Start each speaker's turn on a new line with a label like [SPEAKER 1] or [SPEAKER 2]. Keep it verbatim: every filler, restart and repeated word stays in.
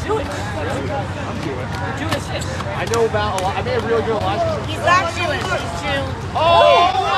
[SPEAKER 1] Jewish. I'm Jewish. You're Jewish.
[SPEAKER 2] I know about a lot. I made a really good life.
[SPEAKER 3] He's not Jewish. He's Jew.
[SPEAKER 2] Oh!